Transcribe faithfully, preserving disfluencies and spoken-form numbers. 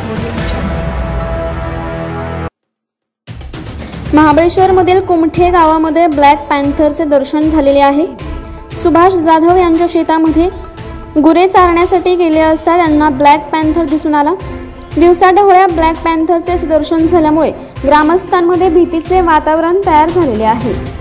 महाबळेश्वरमधील कुमठे गावामध्ये ब्लॅक पॅन्थरचे दर्शन झालेले आहे। सुभाष जाधव यांच्या शेतामध्ये गुरे चारण्यासाठी गेले असता त्यांना ब्लॅक पॅन्थर दिसून आला। दिवसाढवळ्या ब्लॅक पॅन्थरचे दर्शन झाल्यामुळे ग्रामस्थांमध्ये भीतीचे वातावरण तयार झालेले आहे।